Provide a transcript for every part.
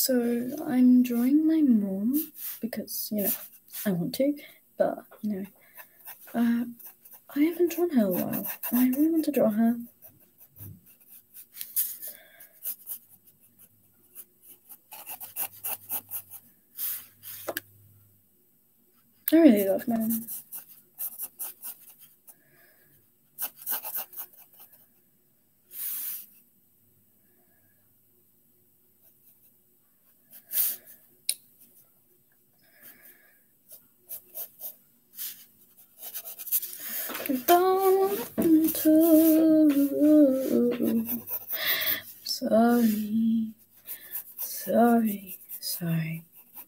So I'm drawing my mom because, I want to, but, I haven't drawn her in a while. I really want to draw her. I really love my mom. Sorry.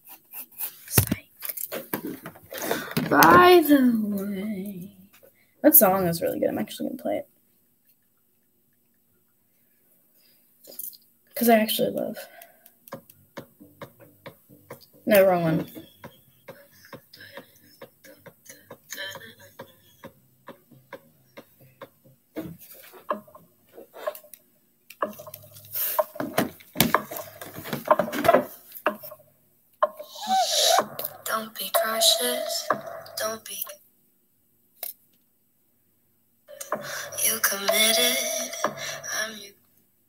By the way, that song is really good. I'm actually going to play it. Because I actually love. No, wrong one. Don't be cautious. Don't be. You committed. I'm you.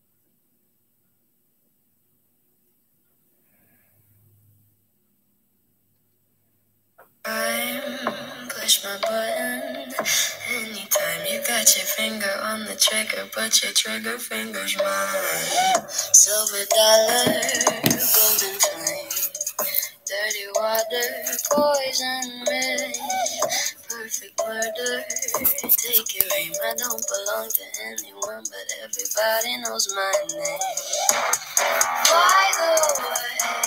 Push my button. Anytime you got your finger on the trigger, but your trigger finger's mine. Silver dollar, golden flame, dirty water, poison red, perfect murder. Take your aim. I don't belong to anyone, but everybody knows my name. By the way,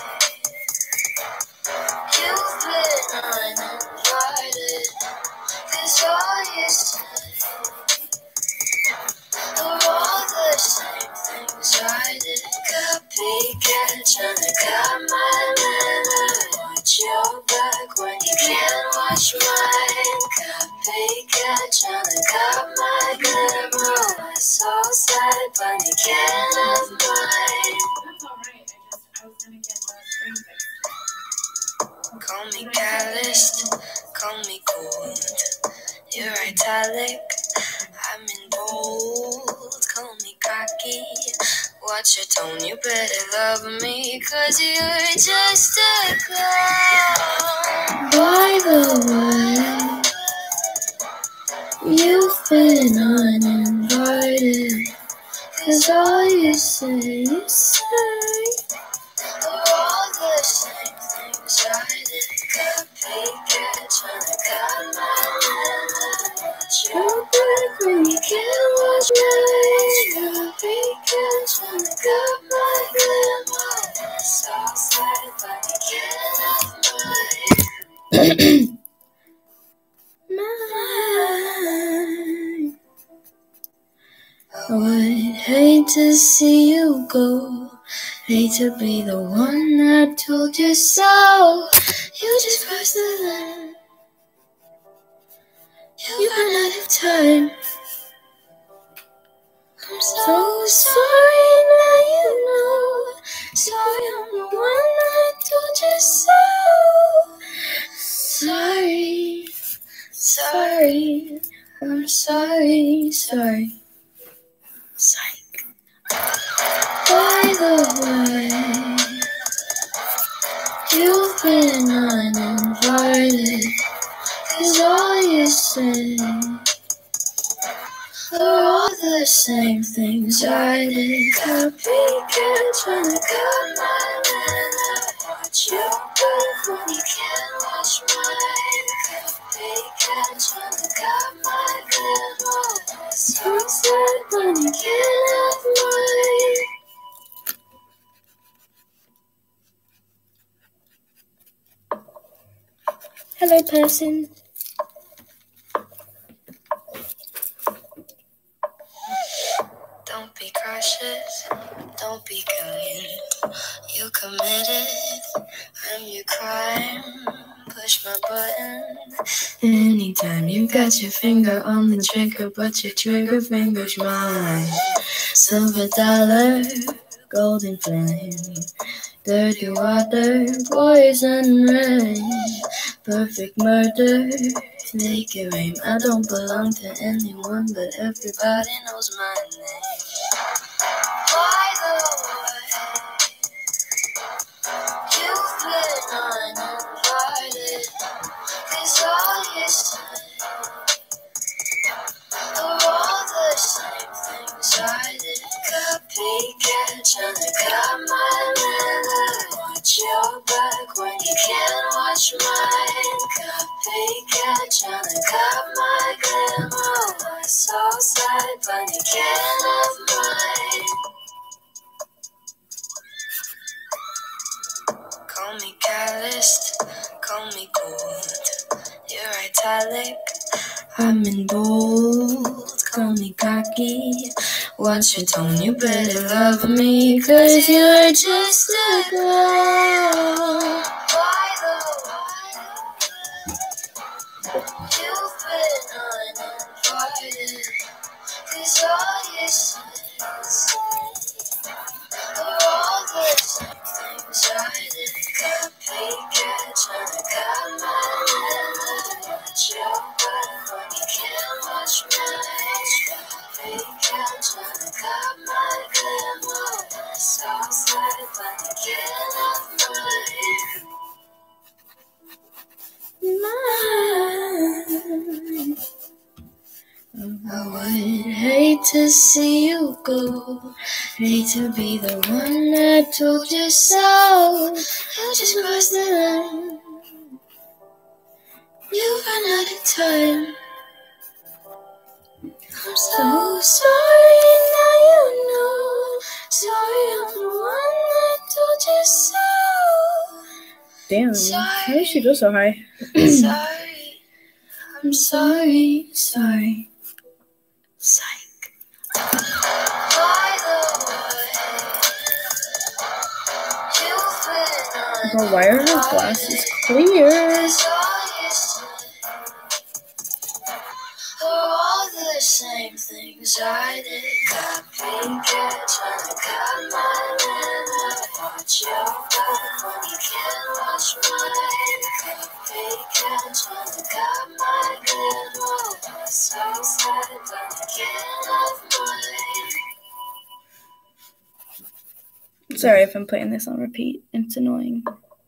you've been uninvited, 'cause all you say are all the same things I did. Copycat, tryna cut my man. Watch your back when you can't watch mine. Copycat, tryna cut my glamour. I'm so sad, but you can't have mine. That's alright, I was gonna get the string fixed. Call me calloused, call me cold. You're italic, I'm in bold. Call me cocky, watch your tone. You better love me, 'cause you're just a clown. By the way, you've been uninvited, 'cause all you say are all the same things I did. Copycat, tryna cut my man. Watch your back when you can't watch mine. Copycat, tryna cut my glamour. So sad, but you can't have mine. I would hate to see you go. Hate to be the one that told you so. You just crossed the line. You ran out of time. I'm so sorry, now you know. Sorry, I'm the one that told you so. Sorry, I'm sorry. Psych. By the way, you've been uninvited, 'cause all you say are all the same things I did. Copycat, tryna cut my man. Watch your back when you can't watch mine. Copycat, tryna cut my glamour. So sad when you can't have mine. Hello, person. Don't be cautious, don't be kind. You committed, I'm your crime. Push my button. Anytime you got your finger on the trigger, but your trigger finger's mine. Silver dollar, golden flame, Dirty water, poison rain, perfect murder, make it rain. I don't belong to anyone, but everybody knows my name. By the way, you've been uninvited, 'cause all you say are all the same things I did. Copycat, tryna cut my leather. Watch your back when you can't watch mine. Copycat, tryna cut my glamour. What's outside, but you can't have mine. Call me calloused, call me cold. You're italic, I'm in bold. Call me cocky, watch your tone. You better love me, 'cause you're just a girl. By the way, you've been uninvited, 'cause all you say are all the same things I did. Copycat, tryna cut my leather. Watch your back when you can't watch mine. Copycat, tryna cut my glamour. It's outside, but you can't have mine. I would hate to see you go, hate to be the one that told you so. You just crossed the line, you ran out of time. I'm so sorry, now you know. Sorry, I'm the one that told you so. Damn, how did she go so high? Sorry, I'm sorry, sorry. Psych. By the way, you've been Bro, why are her glasses clear? all the same things I did. Copycat, tryna cut my leather. Watch your back when you can't watch mine. Copycat, tryna cut my glamour. What's outside, but you can't have mine. Sorry if I'm putting this on repeat. It's annoying.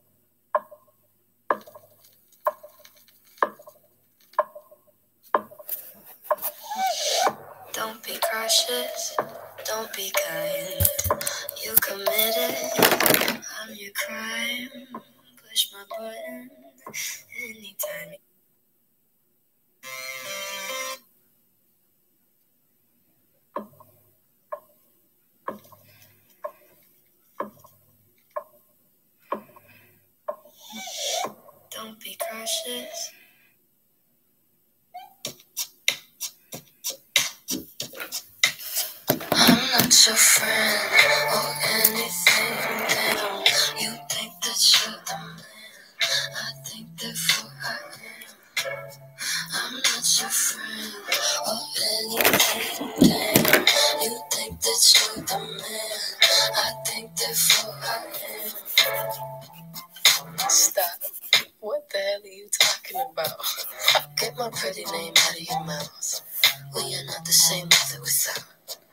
Don't be cautious, don't be kind. You committed, I'm your crime. Push my button anytime. Don't be cautious. I'm not your friend or anything. Damn, you think that you're the man. I think therefore I am. I'm not your friend or anything. Damn, you think that you're the man. I think therefore I am. Stop. What the hell are you talking about? Get my pretty name out of your mouth. We are not the same with or without.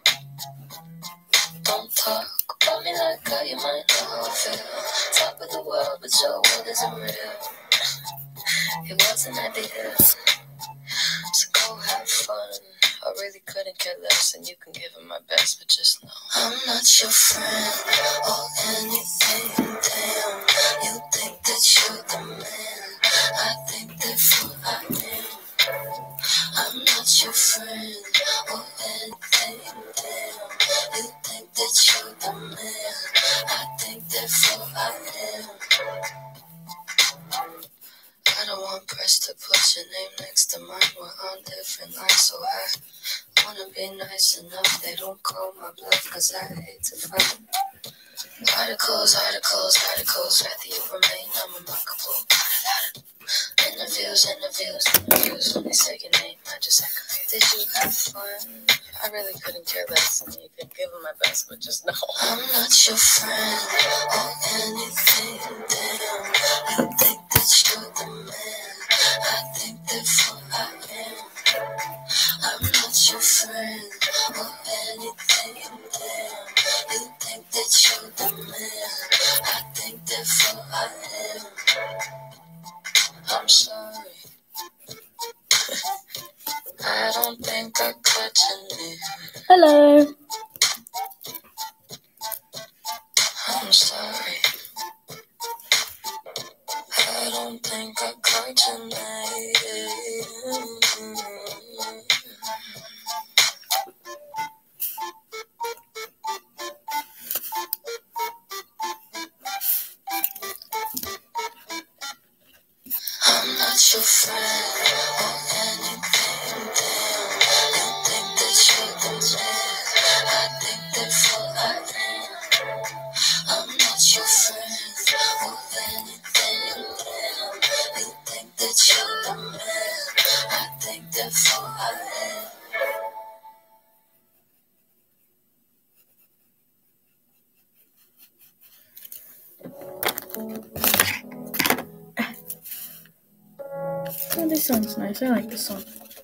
Don't talk about me like how you might know how I feel. Top of the world, but your world isn't real. It wasn't ideal. So go have fun. I really couldn't care less, and you can give it my best, but just know I'm not your friend or anything. Damn, you think that you're the man. I think therefore I am. I'm not your friend or anything. Damn, you think that you're the man. I think therefore I am. I don't want press to put your name next to mine. We're on different lines, so I wanna be nice enough. They don't call my bluff, 'cause I hate to fight. Articles, rather you remain unremarkable. Interviews, Cause when they say your name, I just echo. Did you have fun? I really couldn't care less, and you could give them my best, but just know I'm not your friend or anything. Damn, you think that you're the man. I think therefore I am. I'm not your friend or anything. Damn, you think that you're the man. I think therefore I am. I'm sorry. I don't think I cut your name. Hello. I'm sorry. I don't think I caught your name. I'm not your friend or anything. Damn, you think that you're the man. I think therefore I am. I'm not your friend or anything. Damn, you think that you're the man. I think therefore I am. Oh, this song's nice. I like this song.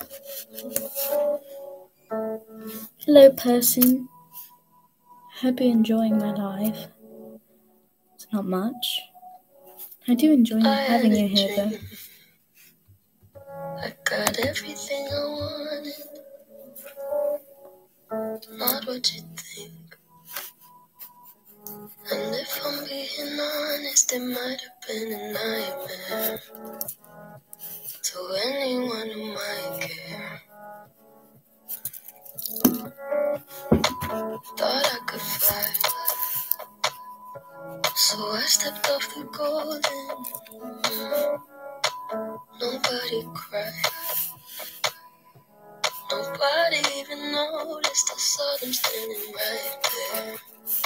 Hello, person. Hope you're enjoying my life. It's not much. I do enjoy having you here, though. I got everything I wanted, not what you think. And if I'm being honest, it might have been a nightmare to anyone who might care. Thought I could fly, so I stepped off the golden. Nobody cried, nobody even noticed. I saw them standing right there.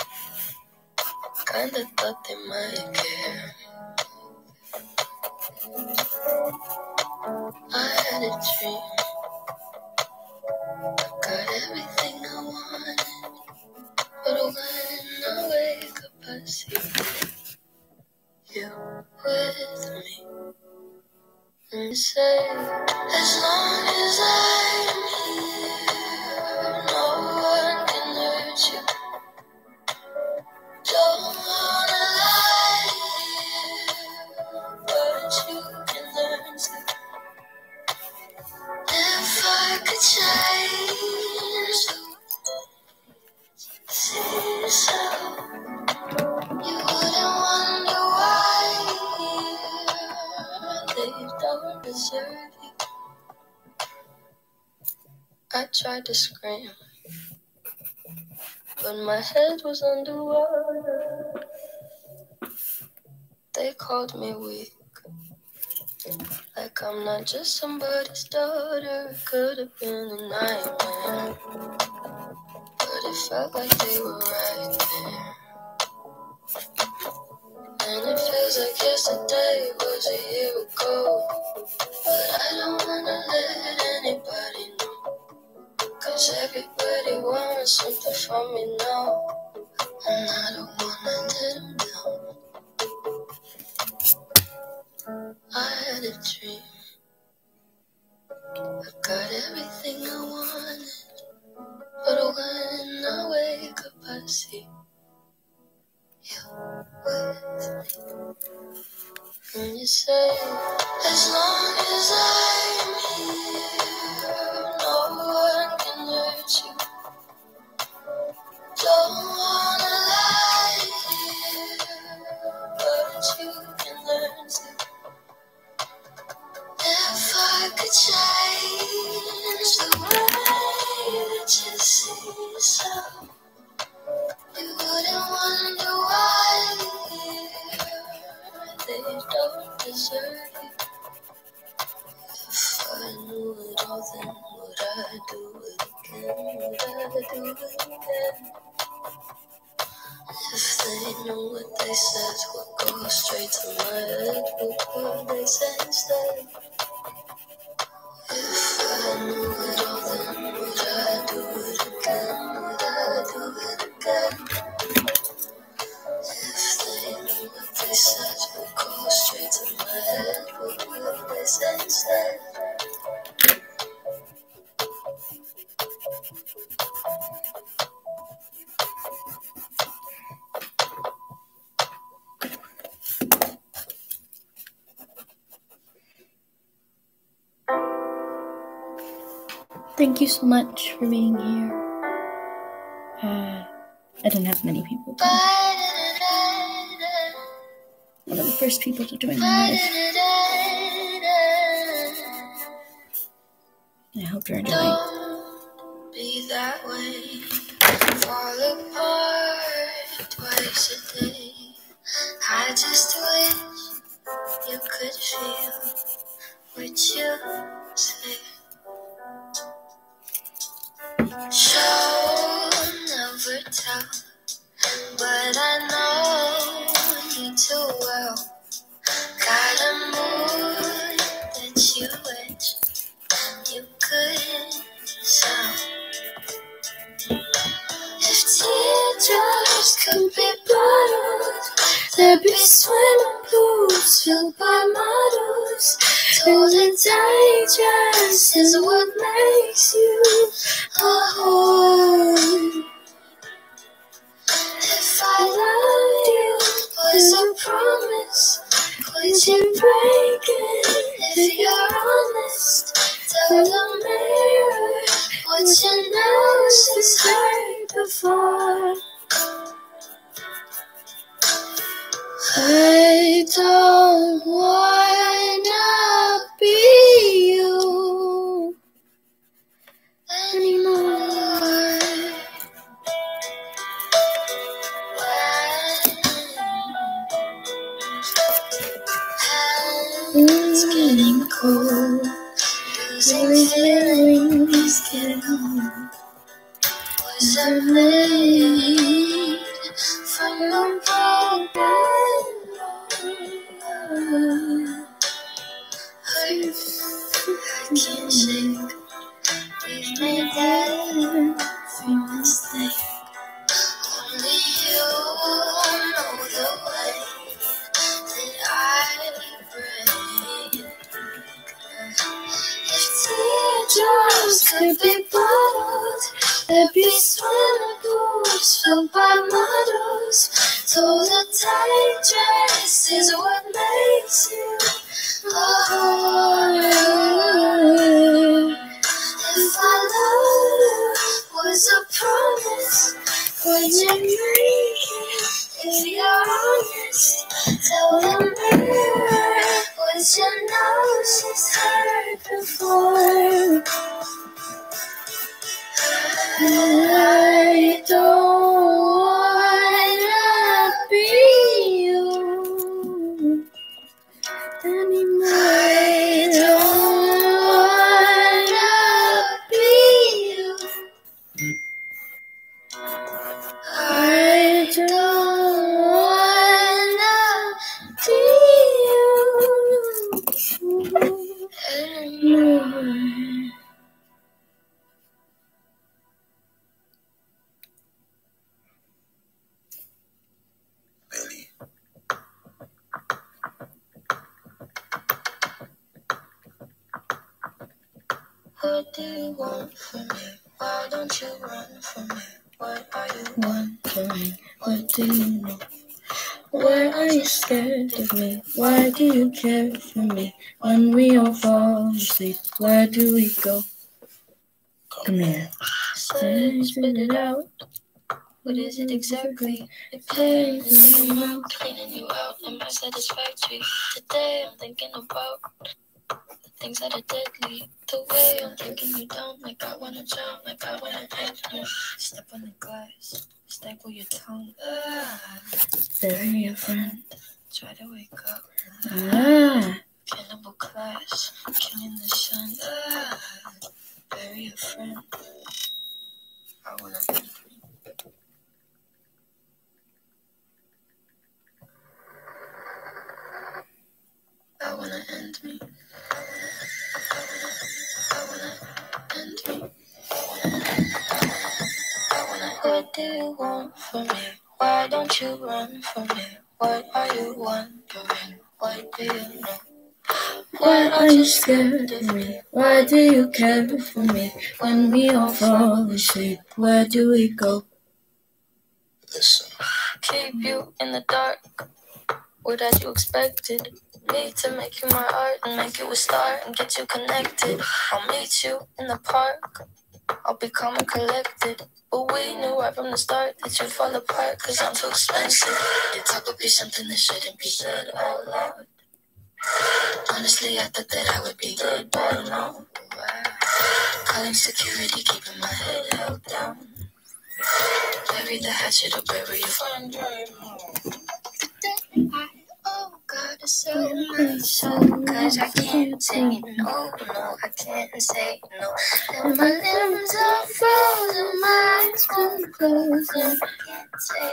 Kinda thought they might care. I had a dream, I got everything I wanted, but when I wake up I see you with me. And you say, as long as I'm here, no one can hurt you. Don't wanna lie here, but you can learn to. If I could change the seesaw, you wouldn't wonder why they don't deserve you. I tried to scream, but my head was underwater. They called me weak, like I'm not just somebody's daughter. Could have been a nightmare, but it felt like they were right there. And it feels like yesterday was a year ago, but I don't wanna let anybody know, 'cause everybody wants something from me now, and I don't wanna let them down. I had a dream, I got everything I wanted, but when I wake up I see you with me. And you say, as long as I'm here, no one can hurt you. Don't wanna lie here, but you can learn to. If I could change the way that you see yourself, you wouldn't wonder why they don't deserve you. If I knew it all, then would I do it again? Would I do it again? If they knew what they said would go straight to my head, what would they say instead? instead. Thank you so much for being here. I don't have many people. One of the first people to join my life. I hope you're enjoying. Don't be that way. Fall apart twice a day. I just wish you could feel what you say. Show never tell, but I know you too well. Got a mood that you wish you could sell. If teardrops could be bottled, there'd be swimming pools filled by models. Golden digest is what makes you a whore. If I loved you was a promise, would you break it? If you're honest, tell the mirror what you know she's heard before. I don't wanna be you anymore. It's getting cold, losing feelings, getting home. Was I made from a broken heart? I can't shake. We've made every mistake. Only you know the way that I break. If teardrops could be bottled, there'd be swimming pools filled by models. Told a tight dress is what makes you a whore. If I love you was a promise, would you break it? If you're honest, tell the mirror what you know she's heard before. I don't wanna be you anymore. I don't wanna be you. I don't wanna be you anymore. What do you want from me? Why don't you run from me? What are you wondering? What do you know? Why are you scared of me? Why do you care for me? When we all fall asleep, where do we go? Come here. Say, spit it out. What is it exactly? It pains in your mouth, cleaning you out. Am I satisfactory? Today I'm thinking about the things that are deadly. The way I'm thinking you don't. Like I wanna jump, like I wanna enter. Step on the glass, staple your tongue. Bury your friend. Try to wake up. Cannibal class, killing the sun. Bury a friend. I wanna end me. I wanna end me. I wanna end me. What do you want from me? Why don't you run from me? What are you wondering? What do you know? Why are you scared of me? Why do you care for me? When we all fall asleep, where do we go? Listen. Keep you in the dark. What had you expected? Me to make you my art and make you a star and get you connected. I'll meet you in the park. I'll be calm and collected. But we knew right from the start that you'd fall apart, cause I'm too expensive. Your talk would be something that shouldn't be said out loud. Honestly, I thought that I would be dead by now. Calling security, keeping my head held down. Bury the hatchet or bury your fun drive home. Oh God, it's so much so, cause I can't say no, I can't say no. And my limbs are frozen, my eyes won't close, and I can't say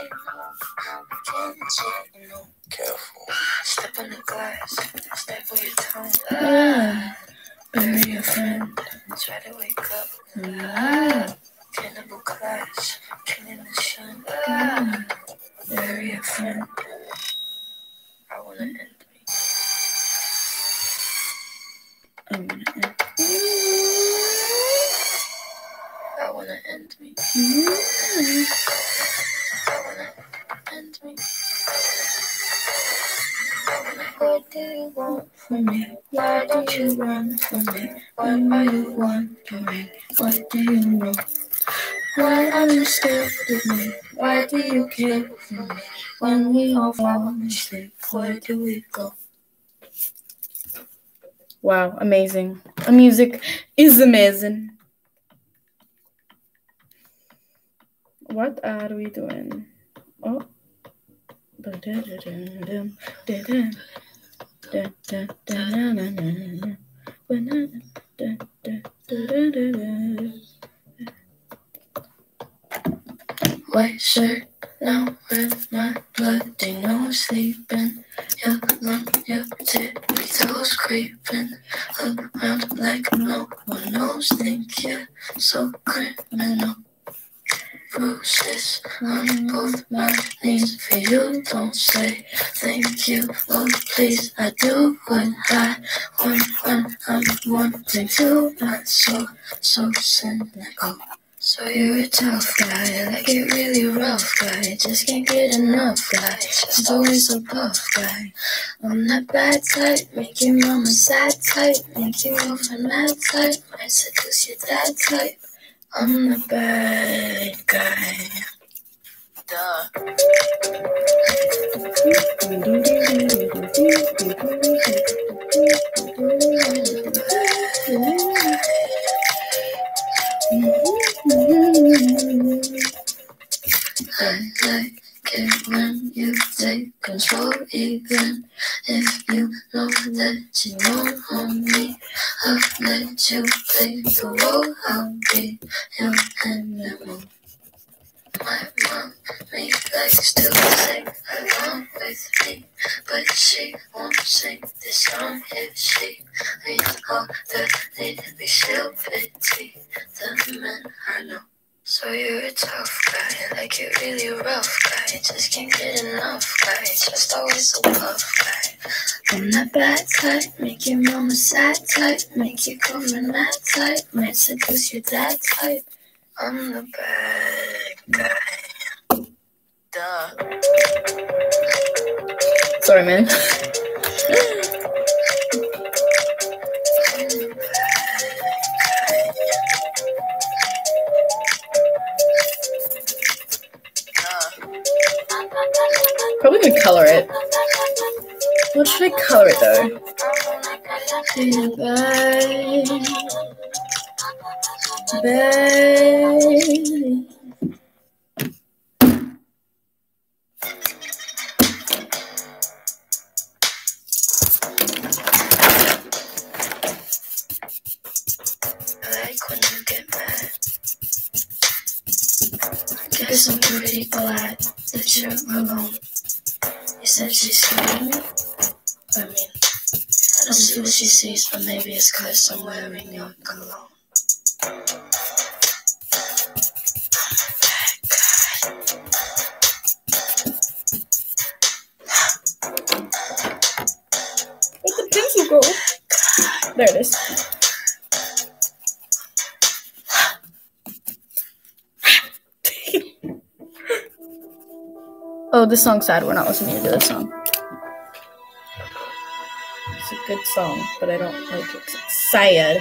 no. Careful. Step on the glass, step with your tongue. Bury your friend. Try to wake up. Cannibal class, killing the sun. Bury your friend. I wanna end me. I wanna end. I wanna end me. I wanna end me. What do you want from me? Why don't you run from me? Why are you wondering? What do you know? Why are you scared of me? Why do you care for me? When we all fall asleep, where do we go? Wow, amazing. The music is amazing. What are we doing? Oh. White shirt, now with my bloody nose sleeping. Your lung, your tippy toes creeping around like no one knows. Think you're so criminal. Bruises on both my knees for you. Don't say thank you, oh please. I do what I want when I'm wanting to. Not so cynical. So you're a tough guy, like it really rough guy. Just can't get enough guy, just always a puff guy. I'm that bad type, make your mama sad type, make your girlfriend mad type, might seduce your dad type. I'm the bad guy. I like it when you take control, even if you know that you won't hold me. I'll let you play the role, I'll be your animal. My mom likes to sing along with me, but she won't sing this song if she reads all the lyrics. She'll pity the men I know. So you're a tough guy, like you're really rough guy. Just can't get enough guy, just always a puff guy. I'm that bad type, make your mama sad type, make your girlfriend mad type, might seduce your dad type. I'm the bad guy. Duh. Sorry, man. Probably gonna color it. What should I color it though? Bye. I like when you get mad. I guess I'm pretty glad that you're alone. You said she's seeing me? I mean, I don't see what she sees, but maybe it's 'cause I'm wearing your cologne. Where'd the pencil go? There it is. Oh, this song's sad. We're not listening to this song. It's a good song, but I don't like it 'cause it's sad.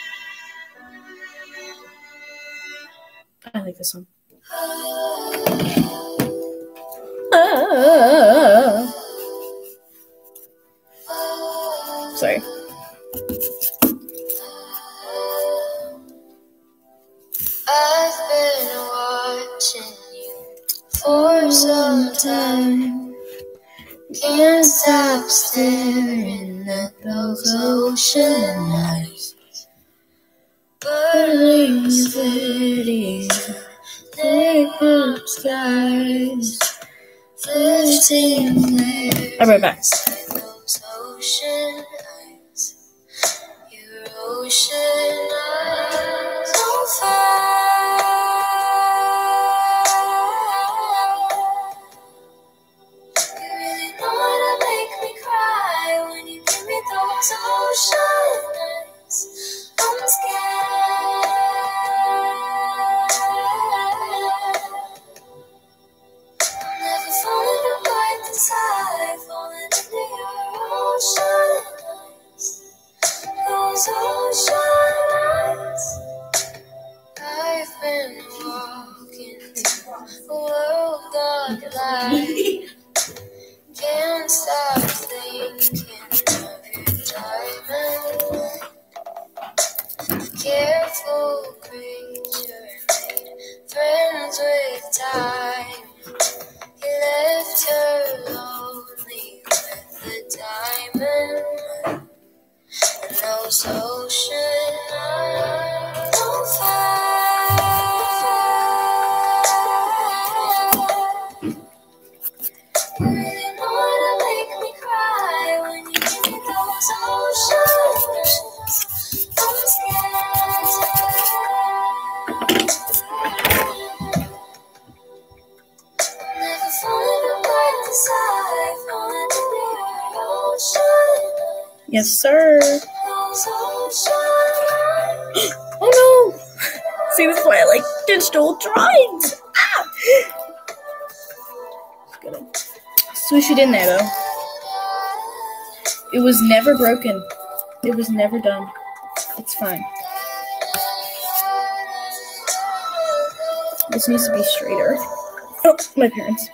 I like this song. Sorry. I've been watching you for some time. Can't stop staring at those ocean eyes. Burning cities, thick blue skies, 15 layers. I'll be right back. Inside those ocean eyes, your ocean eyes on fire. You really know how to make me cry when you give me those ocean eyes. I'm scared. I'm never falling apart this high, falling into your ocean eyes. Those ocean eyes. I've been walking through a world of light. Can't stop thinking of your diamond. Careful creature made friends with time. He left her lonely with the diamond. And those ocean eyes on fire. You really know how to make me cry when you give me those ocean eyes. I'm scared. I'm never falling apart this high, falling into your ocean eyes. Yes, sir. Those ocean eyes. Oh no! See, this is why I like digital drawings. Ah! Gotta swish it in there, though. It was never broken. It was never done. It's fine. This needs to be straighter. Oh, my parents.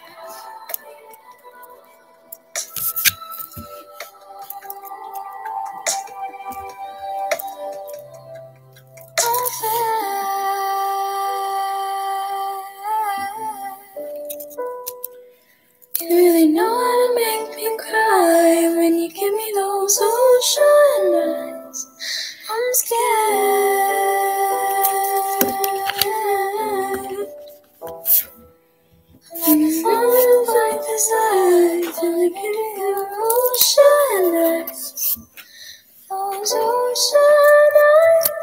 You really know how to make me cry when you give me those ocean eyes. I'm scared. I'm never falling like this life when you give me your ocean eyes. Those ocean eyes.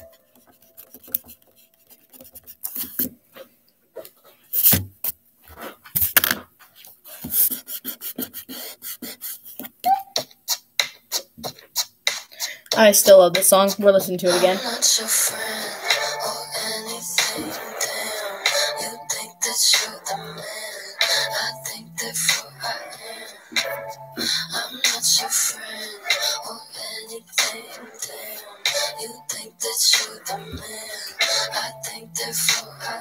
I still love this song. We're listening to it again. I'm not your friend or anything, damn. You think that you're the man. I think therefore I am. I'm not your friend or anything, damn. You think that you're the man. I think therefore I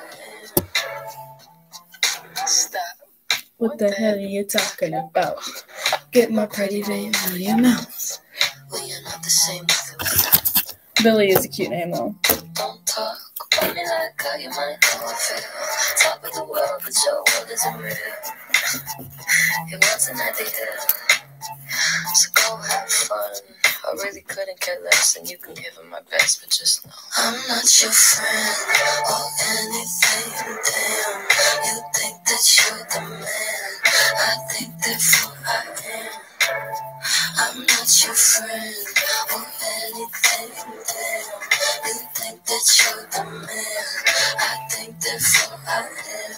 am. Stop. What the hell are you talking about? Get my pretty baby out of your mouth. We are not the same with Billy is a cute name, though. Don't talk about me like how you might know I feel. Top of the world, but your world isn't real. It wasn't ideal. So go have fun. I really couldn't care less, and you can give it my best, but just know I'm not your friend or anything, damn. You think that you're the man. I think therefore I am. I'm not your friend or anything, damn. You think that you're the man. I think therefore I am.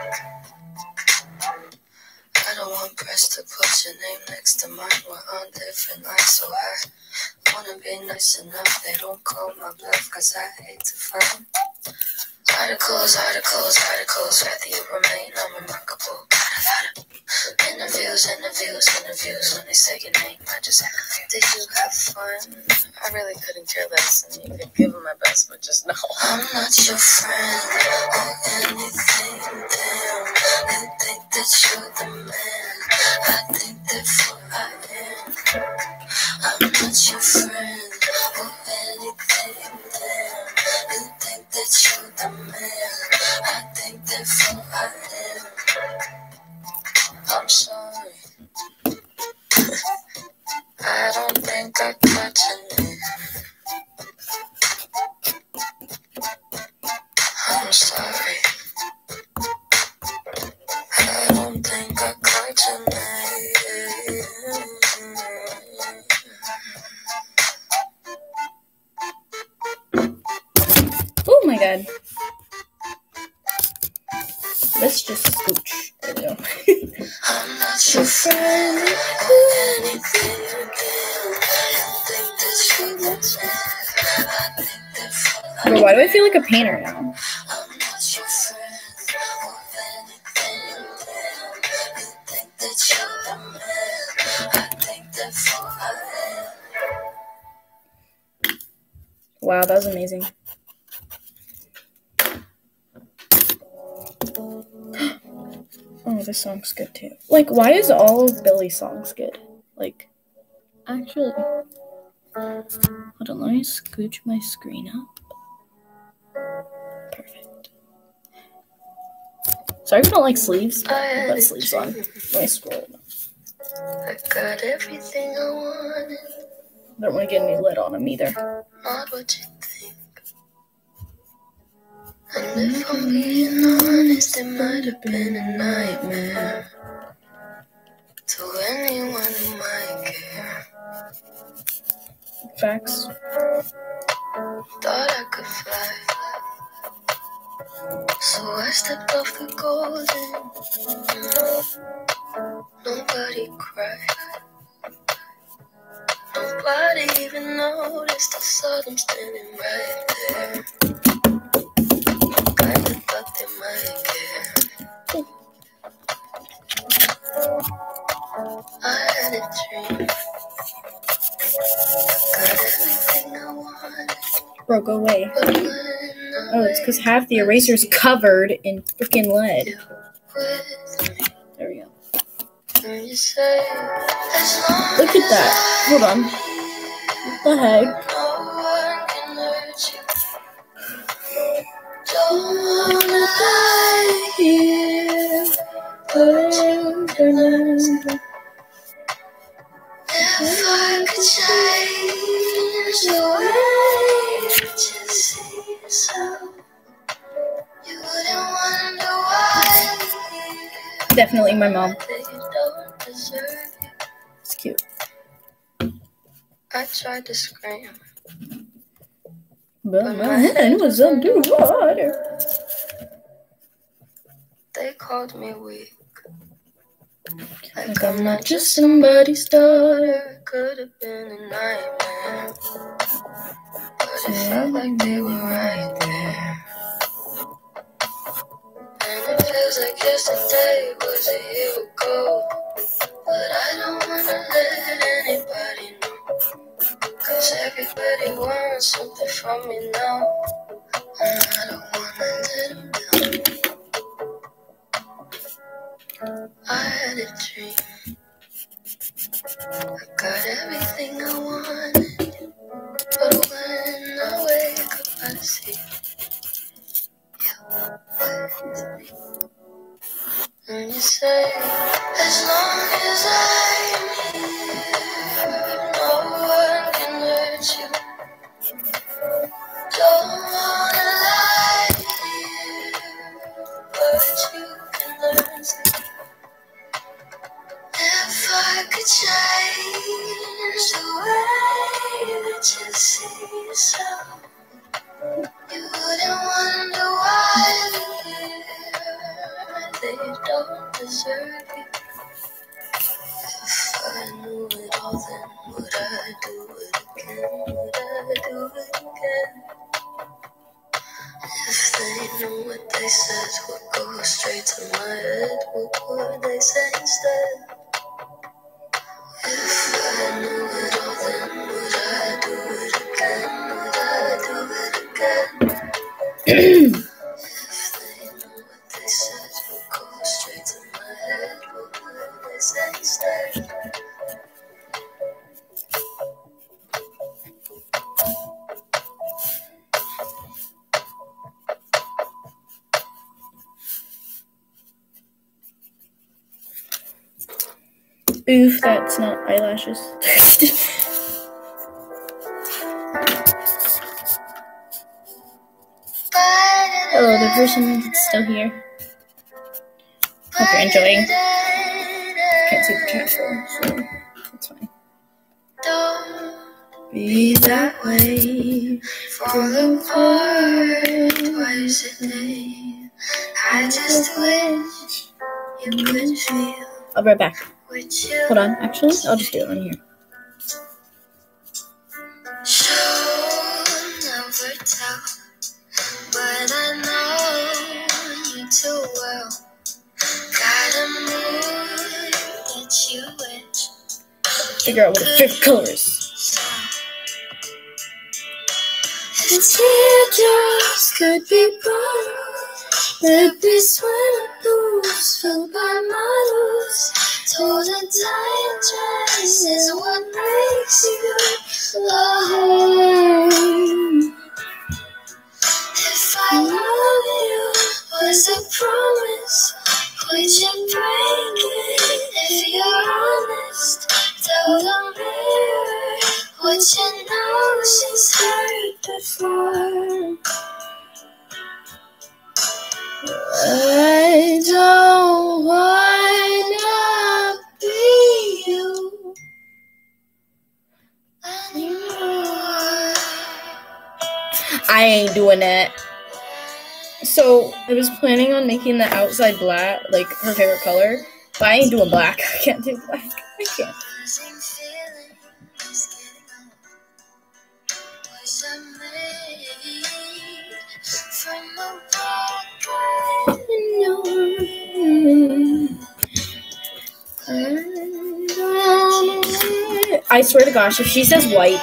I don't want press to put your name next to mine. We're on different lines, so I wanna be be nice enough. They don't call my bluff, cause I hate to fight. Articles, rather you remain unremarkable. Interviews, when they say your name, I just act confused. Did you have fun? I really couldn't care less, and you could give them my best, but just know I'm not your friend or anything. Damn, you think that you're the man. I think therefore I am. I'm not your friend or anything. Damn, you think that you're the man. I think therefore I am. I'm sorry. I don't think I caught your name. I'm sorry. I don't think I caught your name. Oh my god. Let's just scooch. There we go. I'm not your friend or anything again. You think that you're the man. I think that Bro, why do I feel like a painter now? I'm not your friend or anything again. You think that you're the man. I think therefore I am. Wow, that was amazing. Oh, this song's good too. Like, why is all of Billy's songs good? Like, actually, hold on, let me scooch my screen up. Perfect. Sorry if you don't like sleeves, but I've got sleeves on. Let me scroll. I got everything I wanted. I don't want to get any lid on them either. Not what you think. And if I'm being honest, it might have been a nightmare to anyone who might care. Facts. Thought I could fly, so I stepped off the golden. Nobody cried. Nobody even noticed. I saw them standing right there. Kinda thought they might care. I had a dream. Got everything I wanted. Bro, go away. But when I Oh, it's because half the eraser's covered in freaking lead. you with me, There we go. and you say, as long Look at that. Hold on. What the heck? no one can hurt you. Don't wanna lie here, but you can understand. If I could change the way that you see yourself, you wouldn't wonder why Definitely my mom. that you don't deserve it. It's cute. I tried to scream, But my hand was underwater. they called me weak. Like I'm not just somebody's daughter. It could have been a nightmare, but it felt like they were right there. And it feels like yesterday was a year ago, but I don't wanna let anybody know, 'cause everybody wants something from me now, and I don't wanna let them down. I had a dream. I got everything I wanted, but when I wake up I see you with me. And you say, as long as I'm here, no one can hurt you. Don't wanna lie here, but you can understand. If I could change the way that you see yourself, you wouldn't wonder why they don't deserve you. If I knew it all, then would I do it again? it again. If they knew what they said would go straight to my head, what would they say instead? If I knew it all, then would I do it again? Would I do it again? If they knew what they said would go straight to my head, what would they say instead? Oof, that's not eyelashes. Hello, the person that's still here. Hope you're enjoying. Can't see the chat though, so that's fine. Don't be that way. Fall apart twice a day. I just wish you could feel I'll be right back. what you Hold on, actually, I'll just do it on here. should never tell, but I know you too well. Got a mood that you wish Figure out what the fifth color is. the teardrops could be bottles, there'd be sweater blues filled by models. Told a tight dress is what makes you love. If I love you was a promise, would you break it? If you're honest, tell the mirror what you know she's heard before. I don't wanna be you anymore. I ain't doing that. So, I was planning on making the outside black, like her favorite color, but I ain't doing black. I can't do black. I can't. Buzzing feeling is getting on. Was I made from a I swear to gosh, if she says white,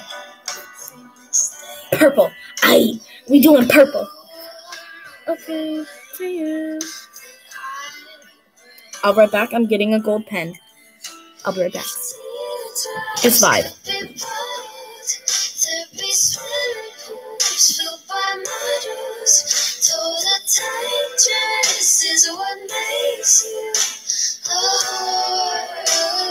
purple. We doing purple. Okay, to you. I'll be right back. I'm getting a gold pen. I'll be right back. Just vibe. Told a tight dress is what makes you love.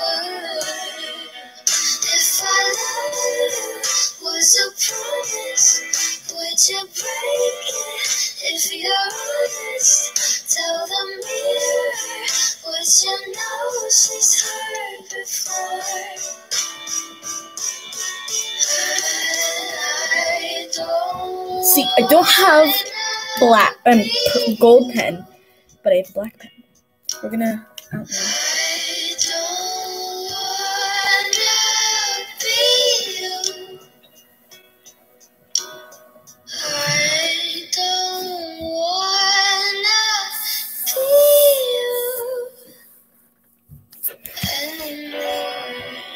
If I love was a promise, would you break it? If you're honest, tell the mirror what you know she's heard before. See, I don't have black gold pen, but I have black pen. We're gonna outline. I don't wanna be you. I don't wanna be you anymore.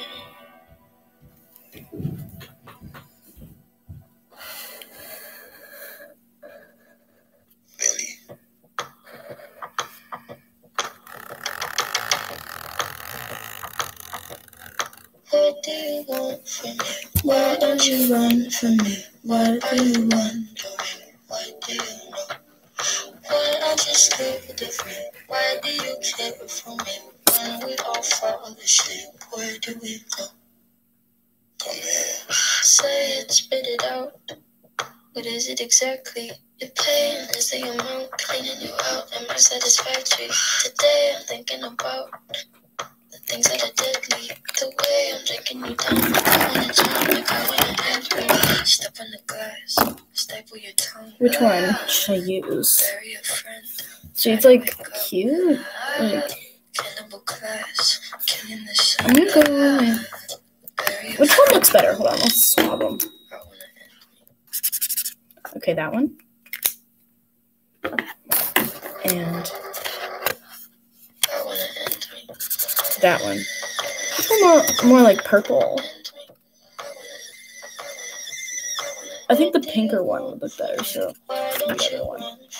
What do you want from me? Why don't you run from me? What do you want? What do you know? Why don't you sleep with me? Why do you care for me? When we all fall asleep, where do we go? Come here. Say it, spit it out. What is it exactly? Your pain is the amount cleaning you out and my satisfactory. Today I'm thinking about the things that are deadly. The way I'm drinking you down. I wanna jump like I wanna have you. Step on the glass, staple your tongue. Which one should I use? Bury a friend. So it's like cute. Like, Cannibal class, killing the sun. I'm gonna go with. Bury a Which one looks better? Hold on, let's swap them. I wanna end Okay, that one. And that one. More like purple. I think the pinker one would look better, so the other one.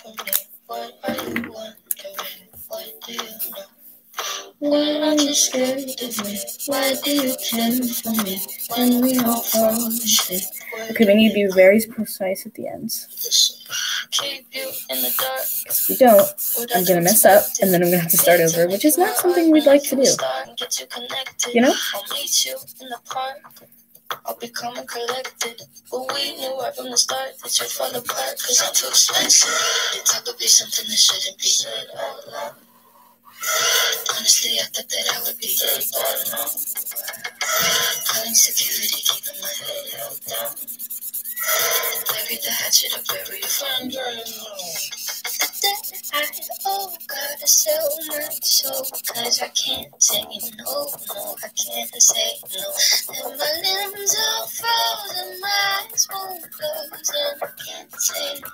Why aren't you scared of me? Why do you care for me when we all fall asleep? Okay, we need to be very precise at the ends. Keep you in the dark. If we don't, I'm gonna mess up, and then I'm gonna have to start over, which is not something we'd like to do. You know? I'll meet you in the park. I'll be calm and collected. But we knew right from the start that you'd fall apart, cause I'm too expensive. Your talk would be something that shouldn't be said out loud. Honestly, I thought that I would be dead by now. Calling security, keeping my head held down. Bury the hatchet or bury your friend burning low. I got to sell my soul, cause I can't say no, I can't say no. And my limbs are frozen, my eyes won't close, and I can't say no,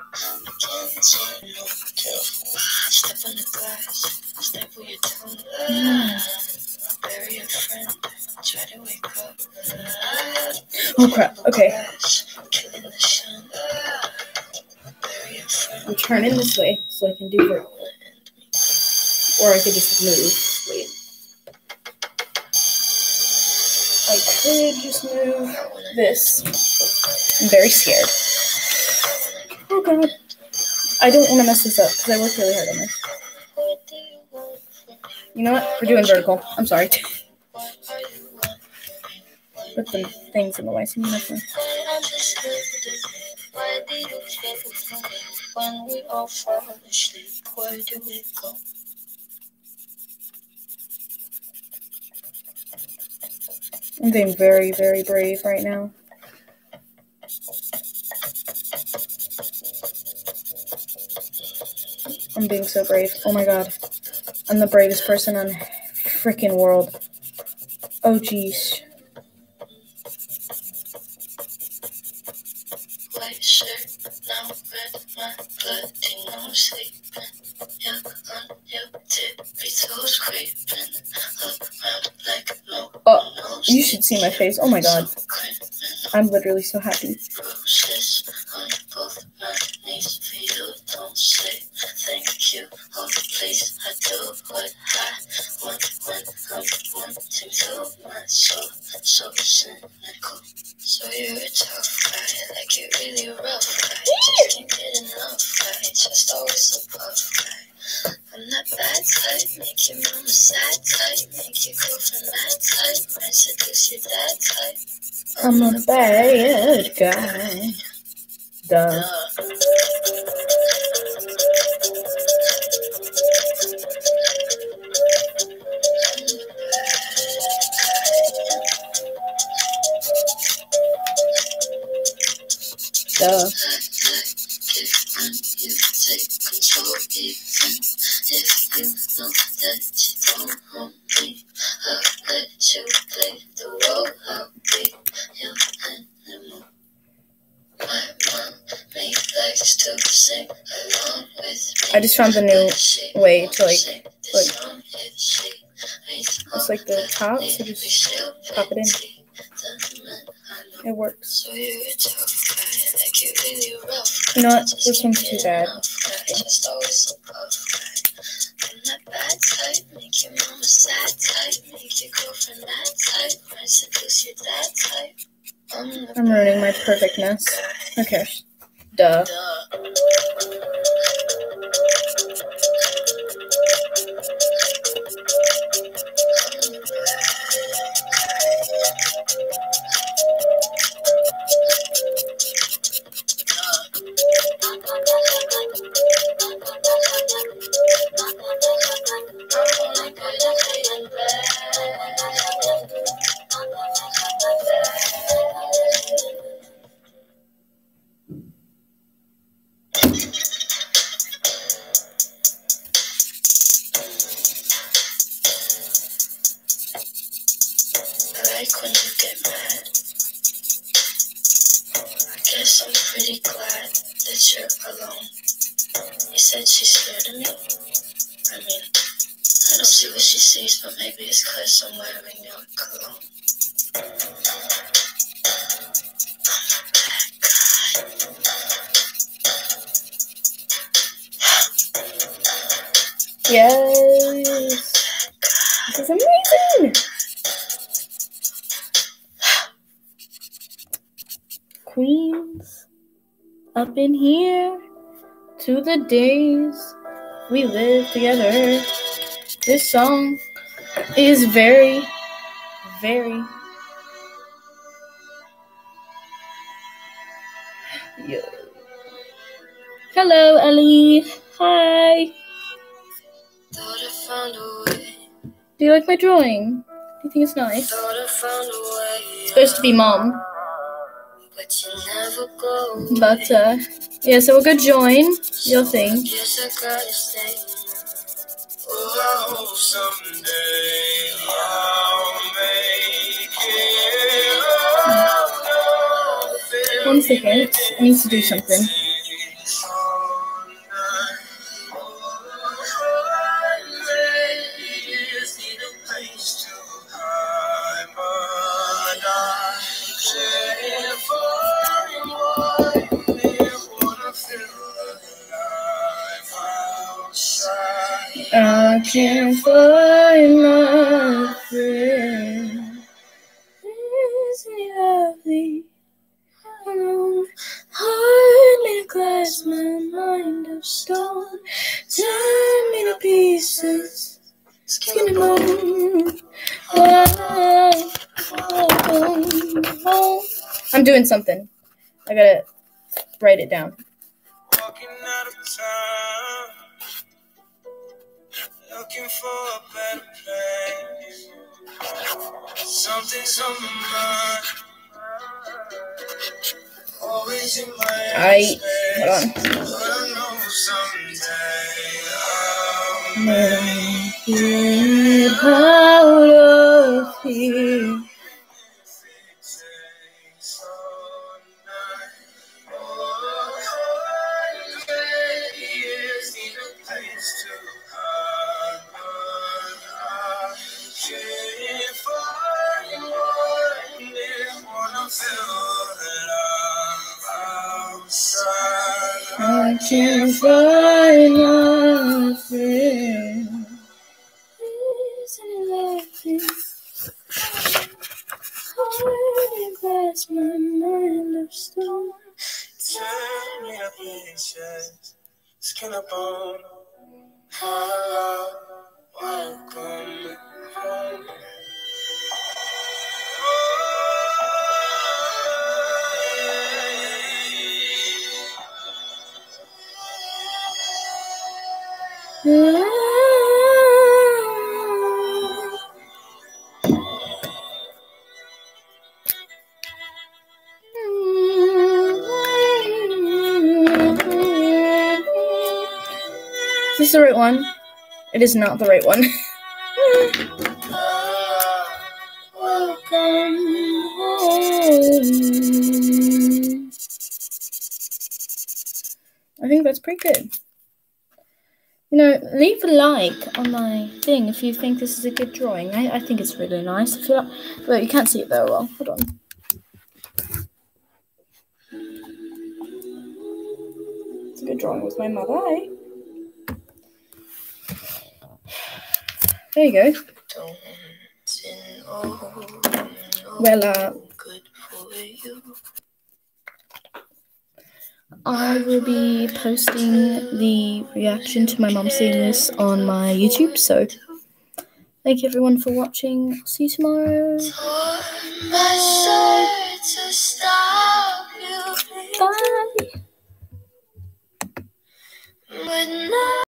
Step on the glass, step with your tongue, bury a friend, try to wake up. Oh crap, okay. Killing the sun, I'm turning this way so I can do vertical. Or I could just move. Wait. I could just move this. I'm very scared. Oh god. I don't want to mess this up because I worked really hard on this. You know what? We're doing vertical. I'm sorry. Put the things in the way so you nothing. Why do you care when we all fall asleep? Where do we go? I'm being very, very brave right now. I'm being so brave. Oh my god. I'm the bravest person on the freaking world. Oh jeez. White shirt, now red, my bloody nose sleeping. Yuck on your tippy toes creeping. Around like no nose. You should see my face. Oh my god. I'm literally so happy. Roses on both my knees for you. Don't say thank you. Oh, please, I do what I want when I'm wanting to. My soul, so cynical. So you're a tough guy, like you're really rough guy. Just can't get enough guy, just always a buff guy. I'm that bad type, make your mama sad type, make your girlfriend mad type, might seduce your dad type. I'm a bad guy. Duh. Duh. I just found the new way to like it's like the top, so just pop it in. It works. You know what? This one's too bad. I'm ruining my perfectness. Okay. Duh. When you get mad, I guess I'm pretty glad picture alone. You said she's scared of me. I mean, I don't see what she sees, but maybe it's cause I'm wearing your cologne. Yes. This is amazing. Queens, up in here, to the days we lived together. This song is very, very... Yo. Hello, Ellie. Hi. Thought I found a way. Do you like my drawing? Do you think it's nice? Thought I found a way. It's supposed to be mom. But you never go. But, yeah, so we'll go join your thing. Guess I gotta stay. Oh, I hope someday I'll make it. 1 second. I need to do something. I can't find my friend. Isn't it lovely? Alone, heart made of glass, my mind of stone. Turn me to pieces, skin and bone. I'm doing something. I gotta write it down. Walking out of time, looking for a better place. Something's on my mind, always in my Hold on. but I know someday I'll Make it out of here. I can't find my friend. Isn't it lovely? Heart glass, my mind of stone. turn me to pieces, skin and bone. Hello, welcome home. Is this the right one? It is not the right one. Welcome home. I think that's pretty good. You know, leave a like on my thing if you think this is a good drawing. I think it's really nice. I feel like, well, you can't see it very well. Hold on. It's a good drawing with my mother, eh? There you go. Well, Good for you. I will be posting the reaction to my mom seeing this on my YouTube, so thank you everyone for watching. I'll see you tomorrow. Tore my shirt to stop you. Bye. But now